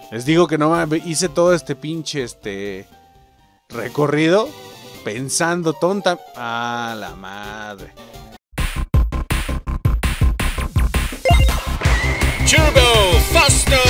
Les digo que no hice todo este pinche recorrido pensando tonta. ¡Ah, la madre! Turbo Foston.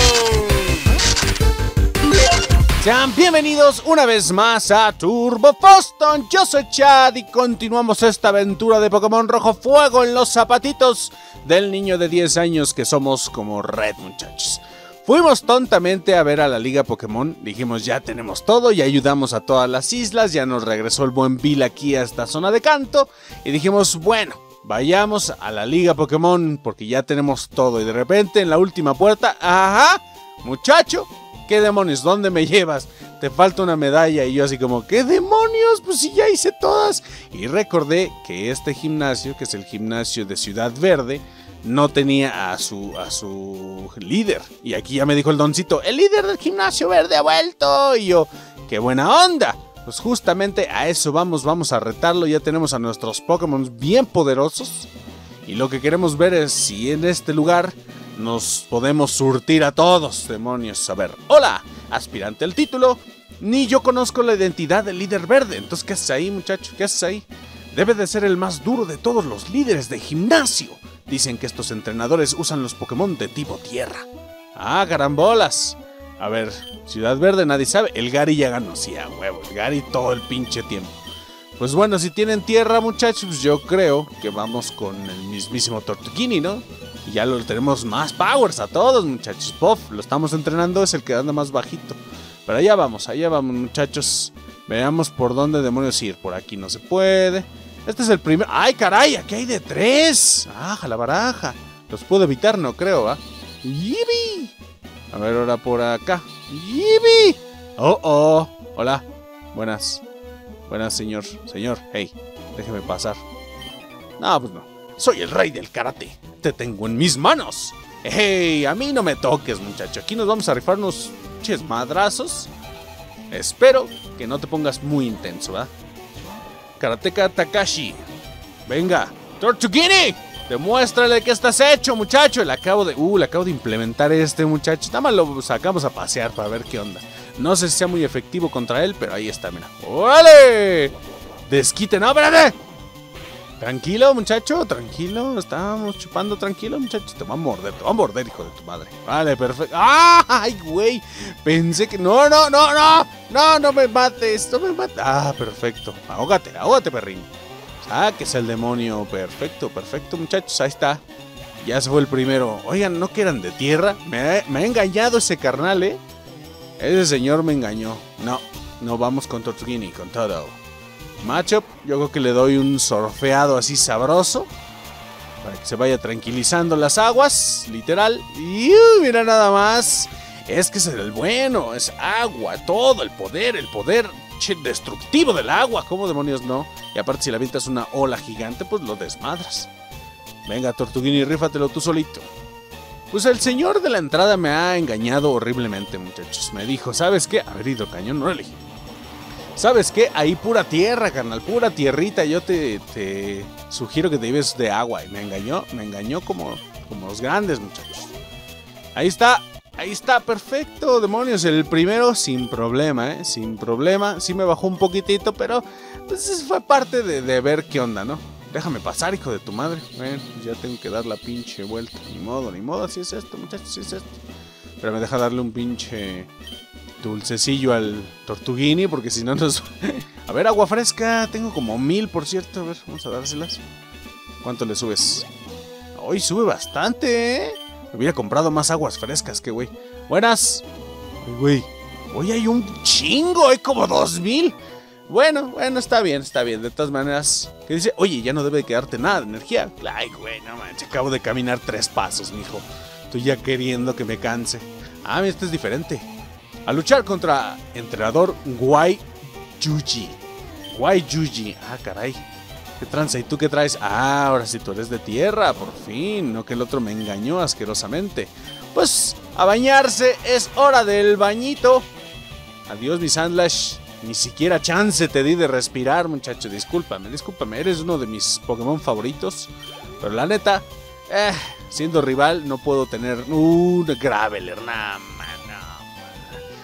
Sean bienvenidos una vez más a Turbo Foston. Yo soy Chad y continuamos esta aventura de Pokémon Rojo Fuego en los zapatitos del niño de 10 años que somos como Red, muchachos. Fuimos tontamente a ver a la Liga Pokémon, dijimos ya tenemos todo, ya ayudamos a todas las islas, ya nos regresó el buen Bill aquí a esta zona de canto y dijimos bueno, vayamos a la Liga Pokémon porque ya tenemos todo y de repente en la última puerta, ¡ajá! Muchacho, ¿qué demonios? ¿Dónde me llevas? Te falta una medalla y yo así como ¿qué demonios? Pues si ya hice todas. Y recordé que este gimnasio, que es el gimnasio de Ciudad Verde, no tenía a su líder. Y aquí ya me dijo el doncito, el líder del gimnasio verde ha vuelto. Y yo, ¡qué buena onda! Pues justamente a eso vamos a retarlo. Ya tenemos a nuestros Pokémon bien poderosos. Y lo que queremos ver es si en este lugar nos podemos surtir a todos, demonios. A ver, hola, aspirante al título. Ni yo conozco la identidad del líder verde. Entonces, ¿qué haces ahí, muchacho? ¿Qué haces ahí? Debe de ser el más duro de todos los líderes de gimnasio. Dicen que estos entrenadores usan los Pokémon de tipo tierra. Ah, carambolas. A ver, Ciudad Verde nadie sabe. El Gary ya ganó, sí, a huevo. El Gary todo el pinche tiempo. Pues bueno, si tienen tierra, muchachos, yo creo que vamos con el mismísimo Tortuguini, ¿no? Y ya lo tenemos más powers a todos, muchachos. Puff, lo estamos entrenando, es el que anda más bajito. Pero allá vamos, muchachos. Veamos por dónde demonios ir. Por aquí no se puede. Este es el primer... ¡Ay, caray! Aquí hay de 3. ¡Ah, la baraja! Los puedo evitar, no creo, ¿va? ¡Yibi! A ver, ahora por acá. ¡Yibi! ¡Oh, oh! Hola. Buenas. Buenas, señor. Señor, hey, déjeme pasar. No, pues no. Soy el rey del karate. Te tengo en mis manos. ¡Hey! A mí no me toques, muchacho. Aquí nos vamos a rifar unos madrazos. Espero que no te pongas muy intenso, ¿va? Karateka Takashi. Venga, Tortuguini, demuéstrale que estás hecho, muchacho. Le acabo de implementar muchacho. Nada más lo sacamos a pasear para ver qué onda. No sé si sea muy efectivo contra él, pero ahí está, mira. ¡Órale! Desquite, no, espérate. Tranquilo, muchacho, tranquilo. Estábamos chupando tranquilo, muchacho. Te va a morder, hijo de tu madre. Vale, perfecto. ¡Ay, güey! Pensé que... No me mates, no me mates. Ah, perfecto. Ahógate, perrín. Sáquese el demonio. Perfecto, muchachos. Ahí está. Ya se fue el primero. Oigan, ¿no que eran de tierra? Me ha engañado ese carnal, ¿eh? Ese señor me engañó. No vamos con Tortuguini, con todo. Matchup, yo creo que le doy un surfeado así sabroso para que se vaya tranquilizando las aguas, literal. Y mira nada más. Es que es el bueno, es agua, todo el poder destructivo del agua. ¿Cómo demonios no? Y aparte si la avientas una ola gigante, pues lo desmadras. Venga, Tortuguini, rífatelo tú solito. Pues el señor de la entrada me ha engañado horriblemente, muchachos. Me dijo, ¿sabes qué? A ver, hidrocañón, no elegí. ¿Sabes qué? Ahí pura tierra, carnal, pura tierrita. Yo te sugiero que te lleves de agua. Y me engañó como los grandes, muchachos. Ahí está, perfecto, demonios. El primero sin problema, ¿eh? Sin problema. Sí me bajó un poquitito, pero pues fue parte de ver qué onda, ¿no? Déjame pasar, hijo de tu madre. Bueno, ya tengo que dar la pinche vuelta. Ni modo, así es esto, muchachos, así es esto. Pero me deja darle un pinche dulcecillo al Tortuguini, porque si no nos... A ver, agua fresca, tengo como 1000, por cierto. A ver, vamos a dárselas. ¿Cuánto le subes? Hoy sube bastante, ¿eh? Me hubiera comprado más aguas frescas, que güey. Buenas. Ay, güey. Hoy hay un chingo, hay como 2000. Bueno, está bien. De todas maneras, ¿qué dice? Oye, ya no debe quedarte nada de energía. Ay, güey, no manches, acabo de caminar 3 pasos, mijo. Estoy ya queriendo que me canse. Ah, mira, este es diferente. A luchar contra entrenador Guay Yuji. Ah, caray. ¿Qué tranza? ¿Y tú qué traes? Ah, ahora sí tú eres de tierra, por fin. No que el otro me engañó asquerosamente. Pues a bañarse, es hora del bañito. Adiós, mi Sandlash. Ni siquiera chance te di de respirar, muchacho. Discúlpame. Eres uno de mis Pokémon favoritos. Pero la neta, siendo rival, no puedo tener un Graveler, nada más.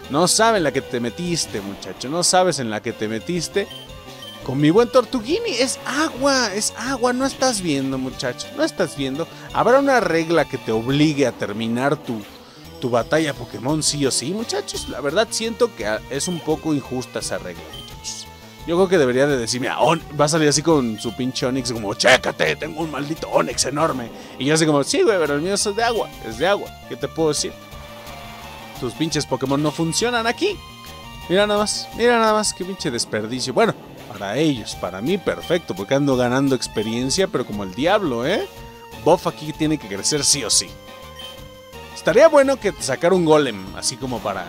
No saben la que te metiste, muchacho. No sabes en la que te metiste. Con mi buen Tortuguini. Es agua. No estás viendo, muchacho. No estás viendo. Habrá una regla que te obligue a terminar tu batalla Pokémon sí o sí, muchachos. La verdad siento que es un poco injusta esa regla, muchachos. Yo creo que debería de decir, mira, va a salir así con su pinche Onix como, chécate, tengo un maldito Onix enorme. Y yo así como, sí, güey, pero el mío es de agua. ¿Qué te puedo decir? Tus pinches Pokémon no funcionan aquí. Mira nada más, qué pinche desperdicio. Bueno, para ellos, para mí perfecto, porque ando ganando experiencia, pero como el diablo, Buff aquí tiene que crecer sí o sí. Estaría bueno que sacara un golem, así como para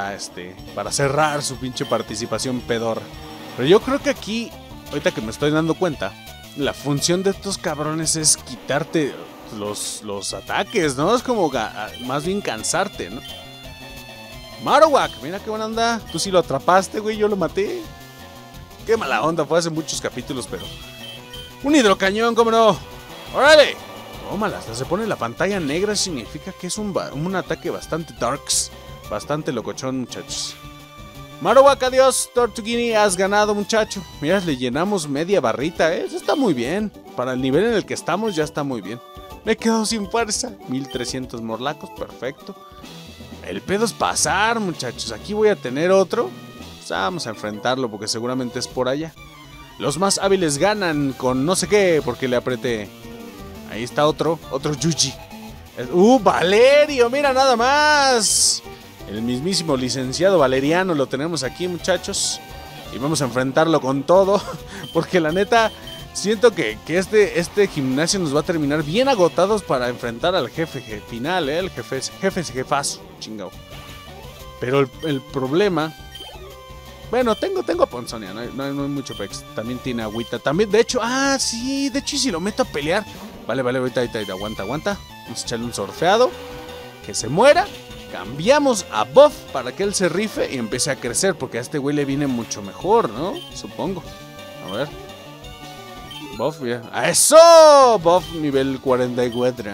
cerrar su pinche participación pedor. Pero yo creo que aquí, ahorita que me estoy dando cuenta, la función de estos cabrones es quitarte los ataques, ¿no? Es como más bien cansarte, ¿no? Marowak, mira qué buena onda. Tú sí lo atrapaste, güey, yo lo maté. Qué mala onda, fue hace muchos capítulos, pero... Un hidrocañón, ¿cómo no? ¡Órale! Tómala, hasta se pone la pantalla negra, significa que es un ataque bastante darks. Bastante locochón, muchachos. Marowak, adiós, Tortuguini, has ganado, muchacho. Mira, le llenamos media barrita, Eso está muy bien. Para el nivel en el que estamos ya está muy bien. Me quedo sin fuerza. 1300 morlacos, perfecto. El pedo es pasar, muchachos. Aquí voy a tener otro. Pues vamos a enfrentarlo porque seguramente es por allá. Los más hábiles ganan con no sé qué porque le apreté. Ahí está otro Yuji. Valerio, mira nada más. El mismísimo licenciado Valeriano lo tenemos aquí, muchachos. Y vamos a enfrentarlo con todo. Porque la neta, siento que este gimnasio nos va a terminar bien agotados para enfrentar al jefe final, El jefazo, chingado. Pero el problema... Bueno, tengo a Ponzonia, no hay mucho pex. También tiene agüita. También, de hecho, sí, de hecho, si lo meto a pelear. Vale, ahorita, aguanta. Vamos a echarle un surfeado. Que se muera. Cambiamos a Buff para que él se rife y empiece a crecer. Porque a este güey le viene mucho mejor, ¿no? Supongo. A ver. Buff, ya. ¡A eso! Buff nivel 44.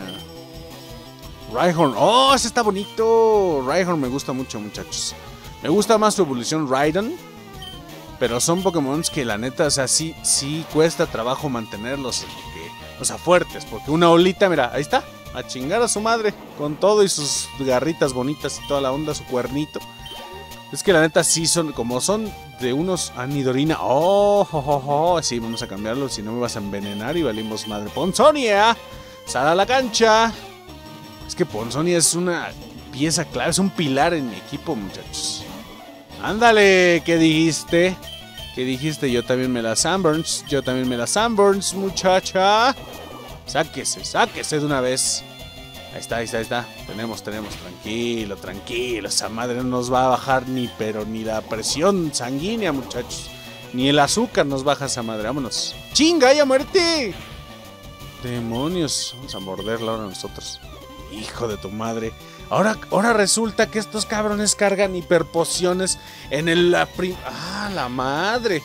Rhyhorn. ¡Oh, ese está bonito! Rhyhorn me gusta mucho, muchachos. Me gusta más su evolución Rhydon. Pero son Pokémon que la neta, o sea, sí cuesta trabajo mantenerlos. O sea, fuertes. Porque una olita, mira, ahí está. A chingar a su madre. Con todo y sus garritas bonitas y toda la onda, su cuernito. Es que la neta sí son, como son de unos Anidorina. Sí, vamos a cambiarlo. Si no me vas a envenenar y valimos madre. Ponzonia, sal a la cancha. Es que Ponzonia es una pieza clave, es un pilar en mi equipo, muchachos. Ándale, ¿qué dijiste? ¿Qué dijiste? Yo también me la Sunburns. Muchacha. Sáquese de una vez. Ahí está. Tenemos. Tranquilo. Esa madre no nos va a bajar ni la presión sanguínea, muchachos. Ni el azúcar nos baja esa madre. Vámonos. ¡Chinga, ya muerte! Demonios. Vamos a morderla ahora nosotros. Hijo de tu madre. Ahora resulta que estos cabrones cargan hiperpociones en la madre.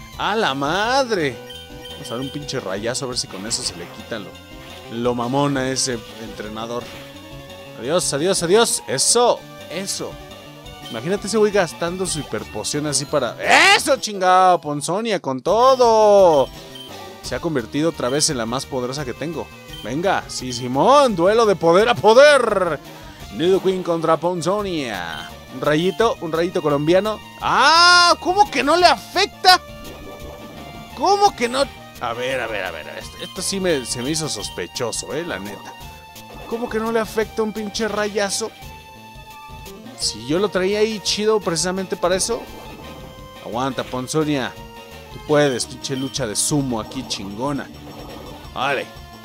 Vamos a dar un pinche rayazo a ver si con eso se le quita lo mamón a ese entrenador. Adiós. Eso. Imagínate ese güey gastando su hiperpoción así para... ¡Eso, chingado! Ponzonia, con todo. Se ha convertido otra vez en la más poderosa que tengo. Venga, sí, Simón. Duelo de poder a poder. Nidoqueen contra Ponzonia. Un rayito colombiano. ¿Cómo que no le afecta? ¿Cómo que no? A ver. Esto sí se me hizo sospechoso, la neta. ¿Cómo que no le afecta un pinche rayazo? Si yo lo traía ahí chido precisamente para eso. Aguanta, Ponzonia. Tú puedes, pinche lucha de sumo aquí chingona. Vale.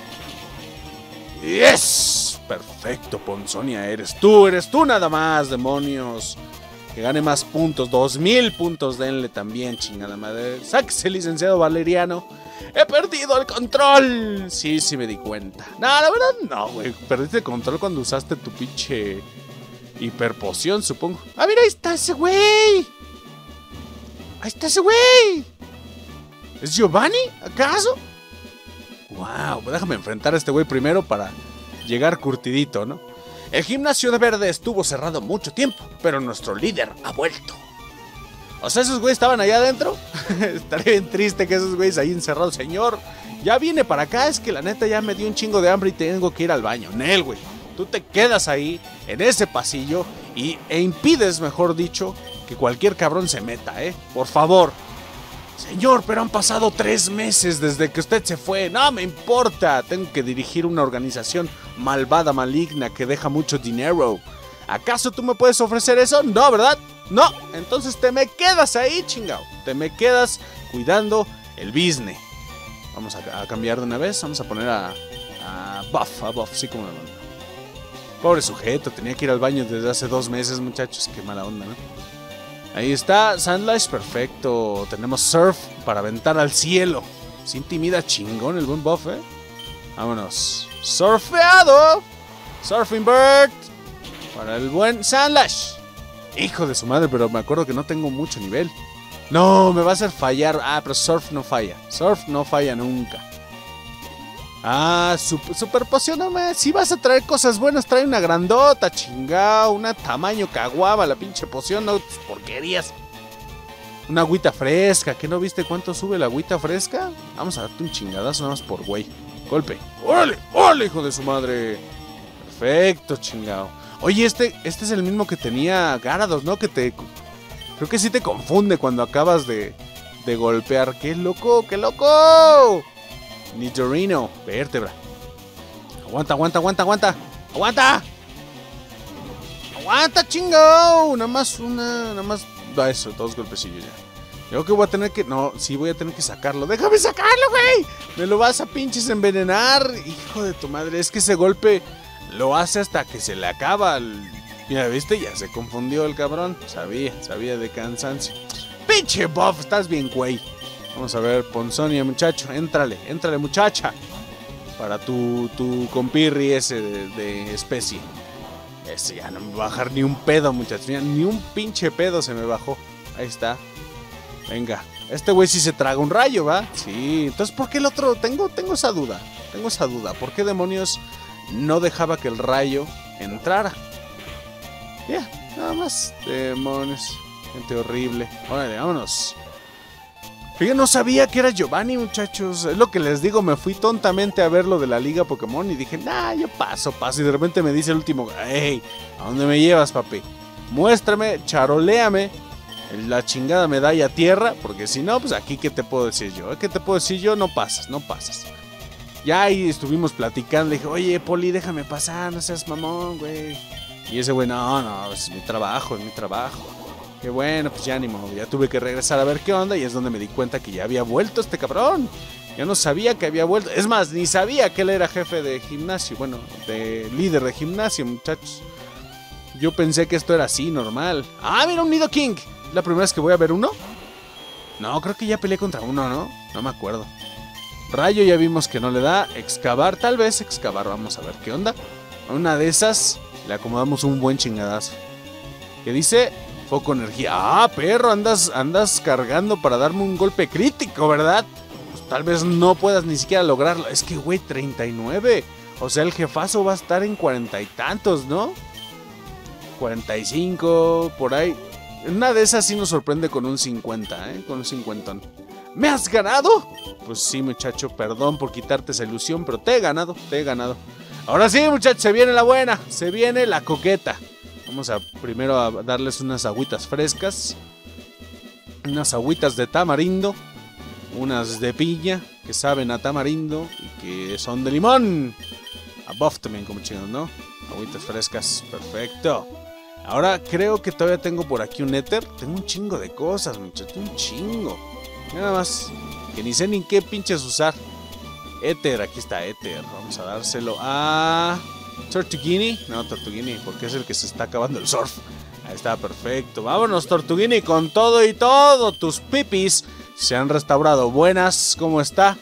¡Yes! Perfecto, Ponzonia. Eres tú nada más, demonios. Que gane más puntos. 2000 puntos, denle también, chingada madre. Sáquese, licenciado Valeriano. ¡He perdido el control! Sí, me di cuenta. No, la verdad no, güey. Perdiste el control cuando usaste tu pinche hiperpoción, supongo. Mira, ahí está ese güey. ¿Es Giovanni, acaso? Wow, déjame enfrentar a este güey primero para llegar curtidito, ¿no? El gimnasio de verde estuvo cerrado mucho tiempo, pero nuestro líder ha vuelto. O sea, esos güeyes estaban allá adentro. Estaría bien triste que esos güeyes ahí encerrados. Señor, ya viene para acá. Es que la neta ya me dio un chingo de hambre y tengo que ir al baño. Nel, güey. Tú te quedas ahí, en ese pasillo, e impides, mejor dicho, que cualquier cabrón se meta, Por favor. Señor, pero han pasado 3 meses desde que usted se fue. No me importa. Tengo que dirigir una organización malvada, maligna, que deja mucho dinero. ¿Acaso tú me puedes ofrecer eso? No, ¿verdad? No. Entonces te me quedas ahí, chingao. Te me quedas cuidando el business. Vamos a cambiar de una vez. Vamos a poner a Buff, sí como me manda. Pobre sujeto, tenía que ir al baño desde hace 2 meses, muchachos. Qué mala onda, ¿no? Ahí está, Sandlash, perfecto. Tenemos Surf para aventar al cielo. Se intimida chingón el buen Buff, Vámonos. Surfeado. Surfing Bird. Para el buen Sandlash. Hijo de su madre, pero me acuerdo que no tengo mucho nivel. No, me va a hacer fallar. Ah, pero Surf no falla. Surf no falla nunca. Ah, super poción, no me. Si vas a traer cosas buenas, trae una grandota, chingao. Una tamaño caguaba, la pinche poción, no porquerías. Una agüita fresca, ¿qué no viste cuánto sube la agüita fresca? Vamos a darte un chingadazo nada más por güey. Golpe. ¡Órale! ¡Órale, hijo de su madre! Perfecto, chingao. Oye, este es el mismo que tenía Gyarados, ¿no? Creo que sí te confunde cuando acabas de golpear. ¡Qué loco! ¡Qué loco! Nidorino, vértebra. Aguanta. ¡Aguanta, chingo! Nada más. Eso, 2 golpecillos ya. Creo que voy a tener que. No, sí voy a tener que sacarlo. ¡Déjame sacarlo, güey! Me lo vas a pinches envenenar. Hijo de tu madre. Es que ese golpe lo hace hasta que se le acaba. Mira, ¿viste? Ya se confundió el cabrón. Sabía de cansancio. ¡Pinche Buff! Estás bien, güey. Vamos a ver, Ponzonia, muchacho. Éntrale, muchacha. Para tu compirri ese de especie. Ese ya no me va a bajar ni un pedo, muchachos. Mira, ni un pinche pedo se me bajó. Ahí está. Venga. Este güey sí se traga un rayo, ¿va? Sí. Entonces, ¿por qué el otro? Tengo esa duda. ¿Por qué demonios no dejaba que el rayo entrara? Ya, nada más. Demonios. Gente horrible. Órale, vámonos. Fíjense, no sabía que era Giovanni, muchachos. Es lo que les digo, me fui tontamente a ver lo de la Liga Pokémon y dije, yo paso. Y de repente me dice el último, hey, ¿a dónde me llevas, papi? Muéstrame, charoléame la chingada medalla a tierra, porque si no, pues aquí, ¿qué te puedo decir yo? ¿Qué te puedo decir yo? No pasas. Ya ahí estuvimos platicando, le dije, oye, Poli, déjame pasar, no seas mamón, güey. Y ese güey, no, es mi trabajo. Qué bueno, pues ya ni modo, ya tuve que regresar a ver qué onda y es donde me di cuenta que ya había vuelto este cabrón. Yo no sabía que había vuelto, es más, ni sabía que él era jefe de gimnasio, bueno, de líder de gimnasio, muchachos. Yo pensé que esto era así, normal. Ah, mira, un Nidoking. ¿La primera vez que voy a ver uno? No, creo que ya peleé contra uno, ¿no? No me acuerdo. Rayo ya vimos que no le da. Excavar, tal vez excavar, vamos a ver qué onda. A una de esas le acomodamos un buen chingadazo. ¿Qué dice? Foco energía. Ah, perro, andas cargando para darme un golpe crítico, ¿verdad? Pues tal vez no puedas ni siquiera lograrlo. Es que, güey, 39. O sea, el jefazo va a estar en 40 y tantos, ¿no? 45, por ahí. Una de esas sí nos sorprende con un 50, con un 50. ¿Me has ganado? Pues sí, muchacho, perdón por quitarte esa ilusión, pero te he ganado. Ahora sí, muchachos, se viene la buena, se viene la coqueta. Vamos a primero a darles unas agüitas frescas, unas agüitas de tamarindo, unas de piña que saben a tamarindo y que son de limón. A Buff también como chinos, ¿no? Agüitas frescas, perfecto. Ahora creo que todavía tengo por aquí un éter. Tengo un chingo de cosas, muchachos, un chingo. Nada más que ni sé ni qué pinches usar. Éter, aquí está éter. Vamos a dárselo a Tortuguini. No, Tortuguini, porque es el que se está acabando el surf. Ahí está, perfecto. Vámonos, Tortuguini, con todo y todo. Tus pipis se han restaurado. Buenas, ¿cómo está?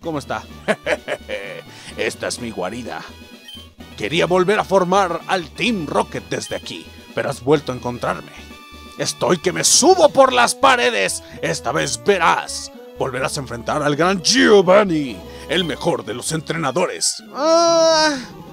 Esta es mi guarida. Quería volver a formar al Team Rocket desde aquí, pero has vuelto a encontrarme. Estoy que me subo por las paredes. Esta vez verás. Volverás a enfrentar al gran Giovanni, el mejor de los entrenadores.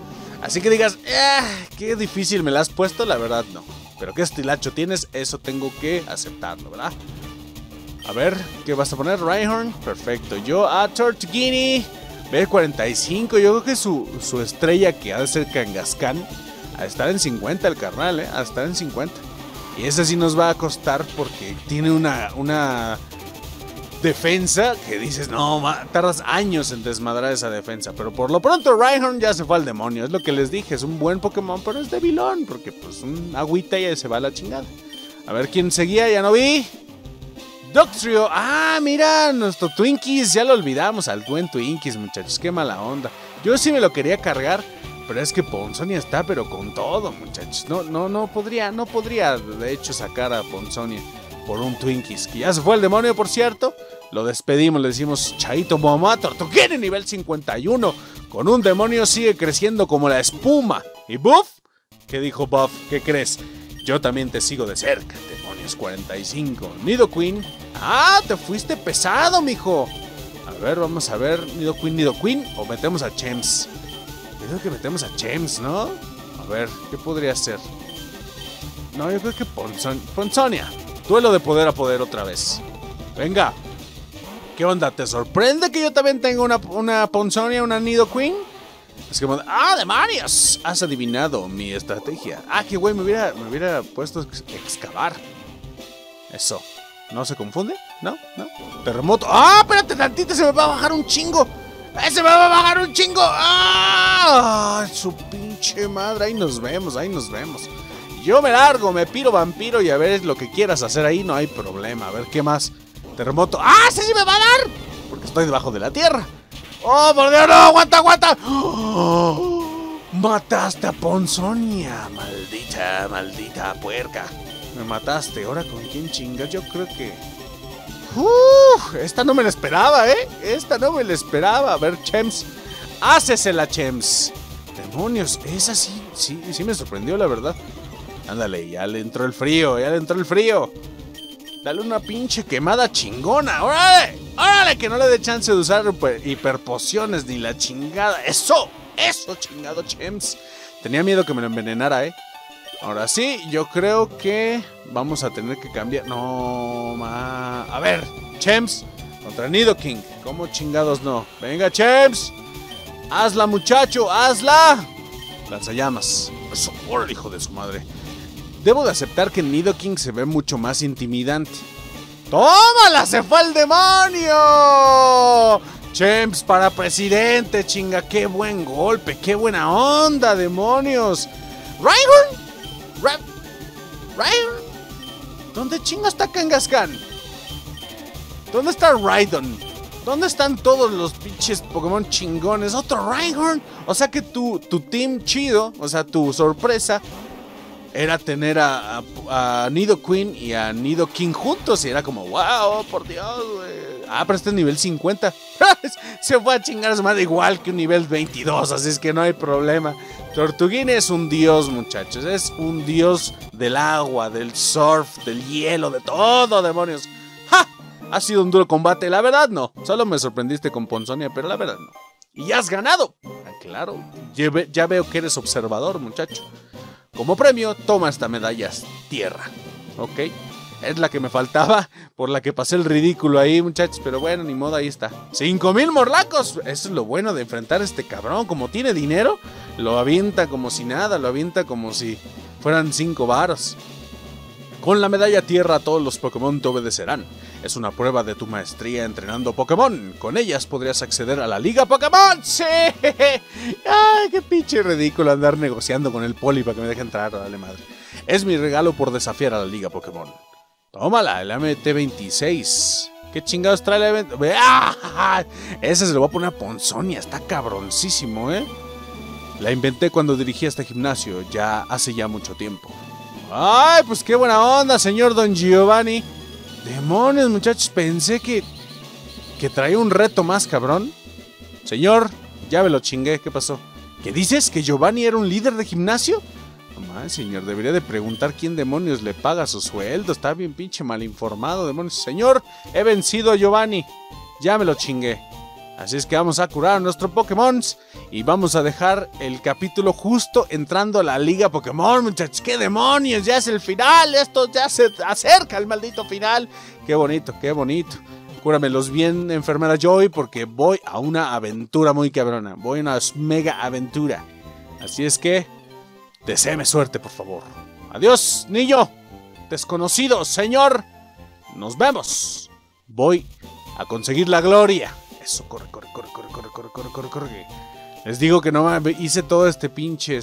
Así que digas, qué difícil me la has puesto, la verdad no. Pero qué estilacho tienes, eso tengo que aceptarlo, ¿verdad? A ver, ¿qué vas a poner? Rhyhorn, perfecto. Yo a Tortuguini, B45, yo creo que su estrella que ha de ser Kangaskhan, a estar en 50 el carnal, a estar en 50. Y ese sí nos va a costar porque tiene una defensa que dices, no, tardas años en desmadrar esa defensa. Pero por lo pronto Rhyhorn ya se fue al demonio, es lo que les dije, es un buen Pokémon, pero es debilón, porque pues un agüita y se va a la chingada. A ver quién seguía, ya no vi. Dugtrio, mira, nuestro Twinkies, ya lo olvidamos al buen Twinkies, muchachos, qué mala onda. Yo sí me lo quería cargar, pero es que Ponzonia está, pero con todo, muchachos. No podría de hecho sacar a Ponzonia por un Twinkies, que ya se fue al demonio, por cierto. Lo despedimos, le decimos chaito mamá, Tortuguini nivel 51. Con un demonio sigue creciendo como la espuma. ¿Y Buff? ¿Qué dijo Buff? ¿Qué crees? Yo también te sigo de cerca, demonios 45. Nidoqueen. Te fuiste pesado, mijo. A ver, vamos a ver. Nidoqueen o metemos a Chems. Yo creo que metemos a Chems, ¿no? A ver, ¿qué podría ser? No, yo creo que Ponzonia. Duelo de poder a poder otra vez. Venga. ¿Qué onda? ¿Te sorprende que yo también tenga una Ponzonia, una Nidoqueen? Es como, demonios. Has adivinado mi estrategia. Qué güey, me hubiera puesto a excavar. Eso. ¿No se confunde? ¿No? Terremoto. Espérate tantito, se me va a bajar un chingo. ¡Se me va a bajar un chingo! Su pinche madre. Ahí nos vemos. Yo me largo, me piro vampiro y a ver lo que quieras hacer ahí, no hay problema. A ver, ¿qué más? Terremoto. ¡Ese sí me va a dar! Porque estoy debajo de la tierra. ¡Oh, por Dios, no! ¡Aguanta! Mataste a Ponzonia. Maldita puerca. Me mataste. ¿Ahora con quién chingas? Yo creo que... esta no me la esperaba, Esta no me la esperaba. A ver, Chems. Hácesela, Chems. Demonios, esa sí me sorprendió, la verdad. Ándale, ya le entró el frío. Dale una pinche quemada chingona. ¡Órale! Que no le dé chance de usar hiperpociones ni la chingada. ¡Eso, chingado Chems! Tenía miedo que me lo envenenara, Ahora sí, yo creo que vamos a tener que cambiar. A ver, Chems contra Nidoking. ¿Cómo chingados no? Venga, Chems. Hazla, muchacho, hazla. Lanzallamas. Eso, órale, hijo de su madre. Debo de aceptar que Nidoking se ve mucho más intimidante. ¡Tómala! ¡Se fue el demonio! Chems para presidente, chinga. ¡Qué buen golpe! ¡Qué buena onda, demonios! ¿Rhyhorn? ¿Rhyhorn? ¿Dónde chinga está Kangaskhan? ¿Dónde está Rhydon? ¿Dónde están todos los pinches Pokémon chingones? ¡Otro Rhyhorn! O sea que tu team chido, o sea, tu sorpresa era tener a Nidoqueen y a Nidoking juntos. Y era como, wow, por Dios, güey. Pero este es nivel 50. Se fue a chingar a su madre igual que un nivel 22. Así es que no hay problema. Tortuguini es un dios, muchachos. Es un dios del agua, del surf, del hielo, de todo, demonios. ¡Ja! Ha sido un duro combate. La verdad no. Solo me sorprendiste con Ponzonia, pero la verdad no. Y has ganado. Claro. Ya veo que eres observador, muchacho. Como premio, toma esta medalla tierra, ¿ok? Es la que me faltaba, por la que pasé el ridículo ahí, muchachos. Pero bueno, ni modo, ahí está. 5,000 morlacos. Eso es lo bueno de enfrentar a este cabrón. Como tiene dinero, lo avienta como si nada. Lo avienta como si fueran 5 varos. Con la medalla tierra todos los Pokémon te obedecerán. Es una prueba de tu maestría entrenando Pokémon. Con ellas podrías acceder a la Liga Pokémon. ¡Sí! ¡Ay, qué pinche ridículo andar negociando con el poli para que me deje entrar! Dale madre. Es mi regalo por desafiar a la Liga Pokémon. Tómala, el MT26. ¿Qué chingados trae el evento? ¡Ah! Ese se lo voy a poner a Ponzonia. Está cabroncísimo, La inventé cuando dirigí este gimnasio. Hace ya mucho tiempo. ¡Ay, pues qué buena onda, señor Don Giovanni! Demonios, muchachos, pensé que traía un reto más cabrón. Señor, ya me lo chingué, ¿qué pasó? ¿Qué dices? ¿Que Giovanni era un líder de gimnasio? No más, señor, debería de preguntar quién demonios le paga su sueldo. Está bien pinche mal informado, demonios. Señor, he vencido a Giovanni. Ya me lo chingué. Así es que vamos a curar a nuestro Pokémon y vamos a dejar el capítulo justo entrando a la Liga Pokémon, muchachos. ¡Qué demonios! Ya es el final. Esto ya se acerca al maldito final. ¡Qué bonito, qué bonito! Cúramelos bien, enfermera Joy, porque voy a una aventura muy cabrona. Voy a una mega aventura. Así es que, deséeme suerte, por favor. Adiós, niño. Desconocido, señor. Nos vemos. Voy a conseguir la gloria. Eso, corre. Les digo que no me hice todo este pinche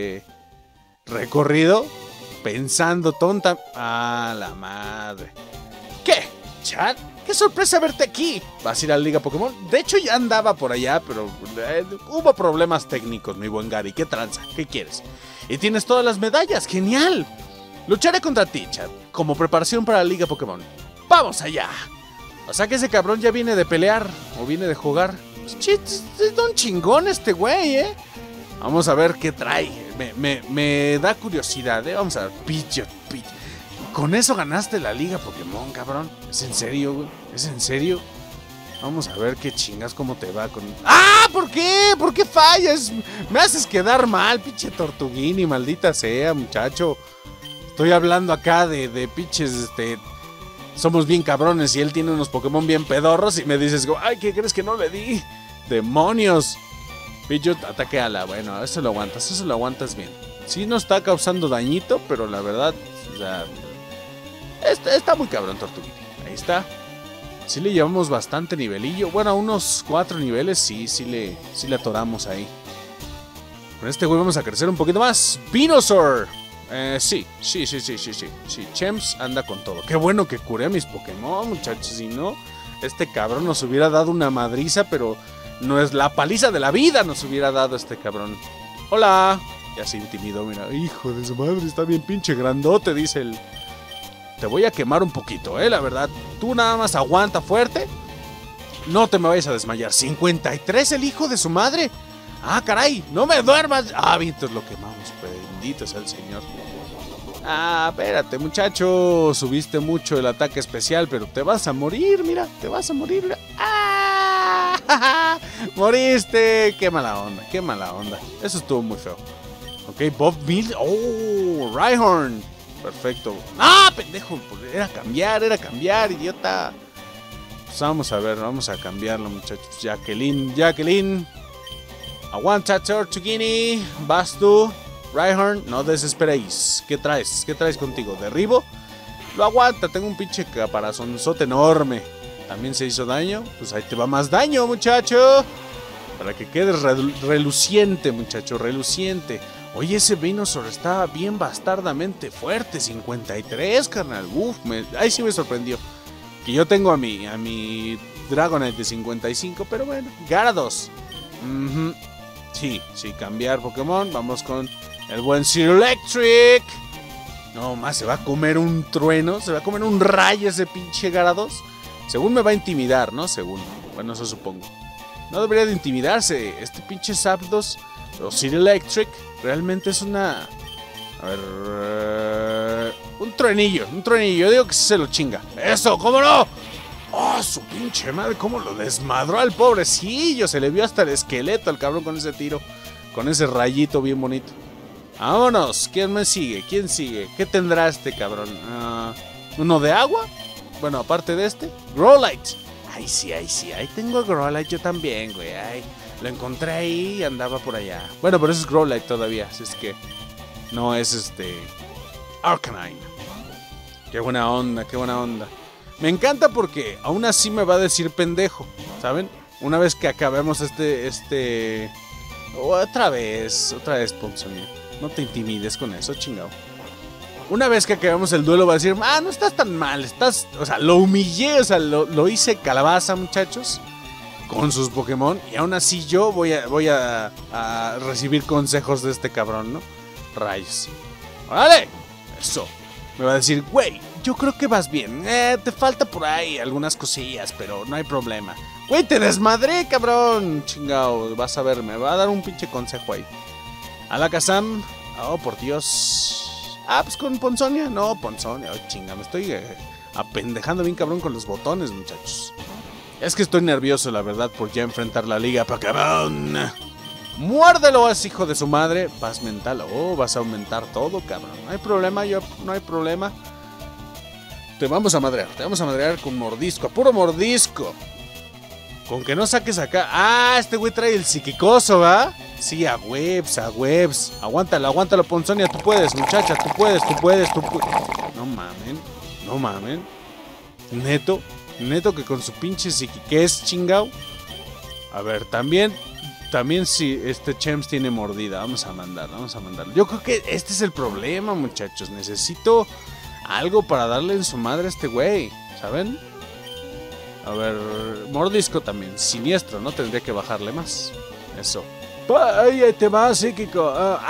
recorrido pensando tonta. ¡Ah, la madre! ¿Qué? ¿Chad? ¡Qué sorpresa verte aquí! ¿Vas a ir a la Liga Pokémon? De hecho ya andaba por allá, pero hubo problemas técnicos, mi buen Gary. ¿Qué tranza? ¿Qué quieres? Y tienes todas las medallas. ¡Genial! Lucharé contra ti, Chad, como preparación para la Liga Pokémon. ¡Vamos allá! O sea que ese cabrón ya viene de pelear o viene de jugar. Es un chingón este güey, ¿eh? Vamos a ver qué trae. Me da curiosidad, ¿eh? Vamos a ver. Pidgeot. Con eso ganaste la Liga Pokémon, cabrón. ¿Es en serio, güey? ¿Es en serio? Vamos a ver qué chingas, cómo te va con... ¡Ah! ¿Por qué? ¿Por qué fallas? Me haces quedar mal, pinche Tortuguini, maldita sea, muchacho. Estoy hablando acá de pinches, somos bien cabrones y él tiene unos Pokémon bien pedorros y me dices, ay, ¿qué crees que no le di? ¡Demonios! Pidgeot, ataque ala. Bueno, eso lo aguantas bien. Sí nos está causando dañito, pero la verdad, o sea... Está muy cabrón, Tortuguini. Ahí está. Sí le llevamos bastante nivelillo. Bueno, a unos 4 niveles sí le atoramos ahí. Con este güey vamos a crecer un poquito más. ¡Venusaur! Sí. Chems anda con todo. Qué bueno que curé a mis Pokémon, muchachos. Si no, este cabrón nos hubiera dado una madriza, pero no es la paliza de la vida nos hubiera dado este cabrón. ¡Hola! Ya se intimidó, mira. Hijo de su madre, está bien pinche grandote, dice el... Te voy a quemar un poquito, la verdad. Tú nada más aguanta fuerte. No te me vayas a desmayar. 53 el hijo de su madre. Ah, caray, no me duermas. Ah, vientos lo quemamos. Bendito sea el Señor. Ah, espérate, muchacho. Subiste mucho el ataque especial, pero te vas a morir, mira. Te vas a morir. ¡Ah! Moriste. Qué mala onda, qué mala onda. Eso estuvo muy feo. Ok, Bob Mills. Oh, Rhyhorn. Perfecto. ¡Ah, pendejo! Era cambiar, idiota. Pues vamos a ver, vamos a cambiarlo, muchachos. Jacqueline. Aguanta, Tortuguini. Vas tú. Rhyhorn, no desesperéis. ¿Qué traes? ¿Qué traes contigo? ¿Derribo? Lo aguanta, tengo un pinche caparazonzote enorme. ¿También se hizo daño? Pues ahí te va más daño, muchacho. Para que quedes reluciente, muchacho, reluciente. Oye, ese Venusaur está bien bastardamente fuerte. 53, carnal. Uf, ahí sí me sorprendió. Que yo tengo a mi Dragonite de 55, pero bueno. Gyarados. Sí, cambiar Pokémon. Vamos con el buen Electric. No más, se va a comer un trueno. Se va a comer un rayo ese pinche Gyarados. Según me va a intimidar, ¿no? Según. Bueno, eso supongo. No debería de intimidarse. Este pinche Zapdos o Electric realmente es una... A ver... Un truenillo. Yo digo que se lo chinga. ¡Eso! ¿Cómo no? ¡Oh, su pinche madre! ¿Cómo lo desmadró al pobrecillo? Se le vio hasta el esqueleto al cabrón con ese tiro. Con ese rayito bien bonito. ¡Vámonos! ¿Quién me sigue? ¿Quién sigue? ¿Qué tendrá este cabrón? ¿Uno de agua? Bueno, aparte de este. Growlite. Ahí sí. Ahí tengo Growlite yo también, güey. Ay, lo encontré ahí y andaba por allá. Bueno, pero eso es Growlite todavía. Así es que no es Arcanine. Qué buena onda. Me encanta porque aún así me va a decir pendejo, ¿saben? Una vez que acabemos Otra vez, Ponzoña. No te intimides con eso, chingado. Una vez que acabemos el duelo va a decir, no estás tan mal, o sea, lo humillé, o sea, lo hice calabaza, muchachos, con sus Pokémon, y aún así yo voy a recibir consejos de este cabrón, ¿no? Rayos. ¡Vale! Eso. Me va a decir, güey, yo creo que vas bien, te falta por ahí algunas cosillas, pero no hay problema. Güey, te desmadré, cabrón. Chingao, vas a ver, me va a dar un pinche consejo ahí. Alakazam. Oh, por Dios. Pues con Ponzoña. No, Ponzoña. Oh, chinga, me estoy apendejando bien cabrón con los botones, muchachos. Es que estoy nervioso, la verdad, por ya enfrentar la Liga Pokémon. Muérdelo, es hijo de su madre. Paz mental. Oh, vas a aumentar todo, cabrón. No hay problema, no hay problema. Te vamos a madrear con mordisco, a puro mordisco. Con que no saques acá. Ah, este güey trae el psiquicoso, ¿va? Sí, a webs. Aguántalo, Ponzonia, tú puedes, muchacha, tú puedes. No mamen. Neto que con su pinche psiquiqués, chingao. A ver, también si este Chems tiene mordida, vamos a mandarlo. Yo creo que este es el problema, muchachos. Necesito algo para darle en su madre a este güey, ¿saben? A ver, mordisco también, siniestro, ¿no? Tendría que bajarle más. Eso. ¡Ay, te va, psíquico!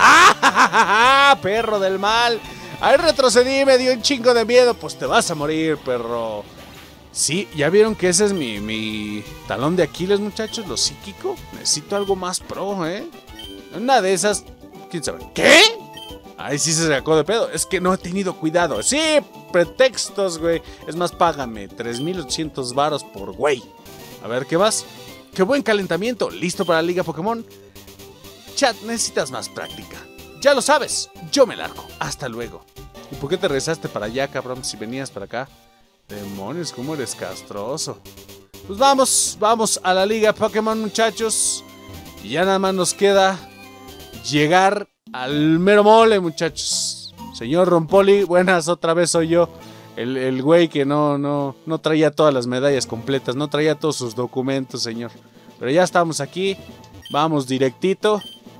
¡Ah! ¡Perro del mal! ¡Ay, retrocedí! Me dio un chingo de miedo. Pues te vas a morir, perro. Sí, ya vieron que ese es mi talón de Aquiles, muchachos, lo psíquico. Necesito algo más pro, ¿eh? Una de esas, ¿quién sabe? ¿Qué? Ay, sí se sacó de pedo. Es que no he tenido cuidado. Sí, pretextos, güey. Es más, págame 3,800 varos por güey. A ver, ¿qué vas? ¡Qué buen calentamiento! ¿Listo para la Liga Pokémon? Chat, necesitas más práctica. Ya lo sabes, yo me largo. Hasta luego. ¿Y por qué te regresaste para allá, cabrón? Si venías para acá. Demonios, cómo eres castroso. Pues vamos a la Liga Pokémon, muchachos. Y ya nada más nos queda llegar al mero mole, muchachos. Señor Rompoli, buenas, otra vez soy yo. El güey que no traía todas las medallas completas, no traía todos sus documentos, señor. Pero ya estamos aquí, vamos directito.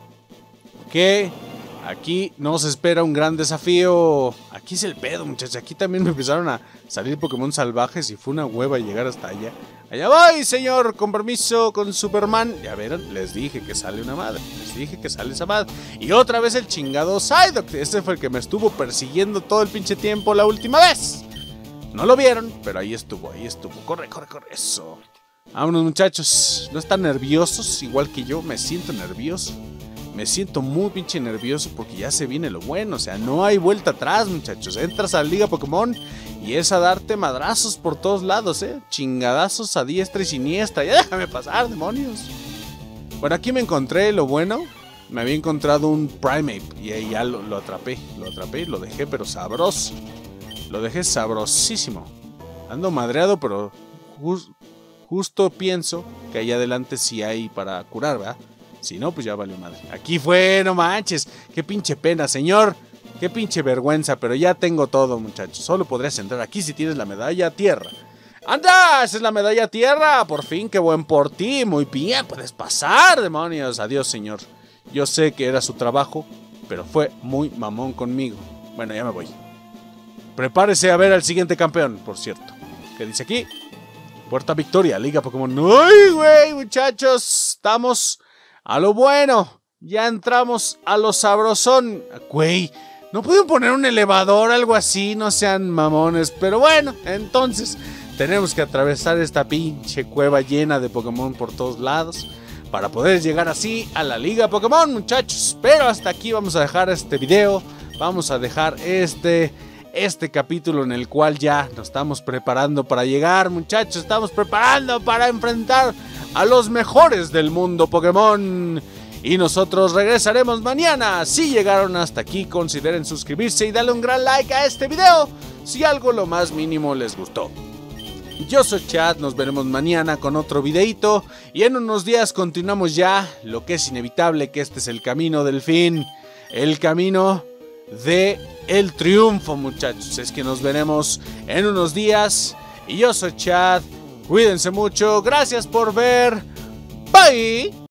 Que aquí nos espera un gran desafío. Aquí es el pedo, muchachos. Aquí también me empezaron a salir Pokémon salvajes y fue una hueva llegar hasta allá. Allá voy, señor, con permiso, con Superman. Ya vieron, les dije que sale una madre. Les dije que sale esa madre. Y otra vez el chingado Psyduck. Este fue el que me estuvo persiguiendo todo el pinche tiempo la última vez. No lo vieron, pero ahí estuvo. Corre, eso. Vámonos, muchachos. No están nerviosos, igual que yo. Me siento nervioso. Me siento muy pinche nervioso porque ya se viene lo bueno. O sea, no hay vuelta atrás, muchachos. Entras a la Liga Pokémon y es a darte madrazos por todos lados, chingadazos a diestra y siniestra. Ya déjame pasar, demonios. Bueno, aquí me encontré lo bueno. Me había encontrado un Primeape y ahí ya lo atrapé. Lo dejé, pero sabroso. Lo dejé sabrosísimo. Ando madreado, pero justo pienso que ahí adelante sí hay para curar, ¿verdad? Si no, pues ya valió madre. Aquí fue, no manches. Qué pinche pena, señor. Qué pinche vergüenza, pero ya tengo todo, muchachos. Solo podrías entrar aquí si tienes la medalla tierra. ¡Anda! ¡Esa es la medalla tierra! Por fin, qué buen por ti. Muy bien, puedes pasar, demonios. Adiós, señor. Yo sé que era su trabajo, pero fue muy mamón conmigo. Bueno, ya me voy. Prepárese a ver al siguiente campeón, por cierto. ¿Qué dice aquí? Puerta Victoria, Liga Pokémon. ¡Ay, güey, muchachos! Estamos a lo bueno. Ya entramos a lo sabrosón. Güey, ¿no pueden poner un elevador, algo así? No sean mamones. Pero bueno, entonces tenemos que atravesar esta pinche cueva llena de Pokémon por todos lados para poder llegar así a la Liga Pokémon, muchachos. Pero hasta aquí vamos a dejar este video. Vamos a dejar este capítulo en el cual ya nos estamos preparando para llegar, muchachos. Estamos preparando para enfrentar a los mejores del mundo Pokémon. Y nosotros regresaremos mañana. Si llegaron hasta aquí, consideren suscribirse y darle un gran like a este video si algo lo más mínimo les gustó. Yo soy Chad, nos veremos mañana con otro videito. Y en unos días continuamos ya lo que es inevitable, que este es el camino del fin. El camino de el triunfo, muchachos. Es que nos veremos en unos días. Y yo soy Chad. Cuídense mucho. Gracias por ver. Bye.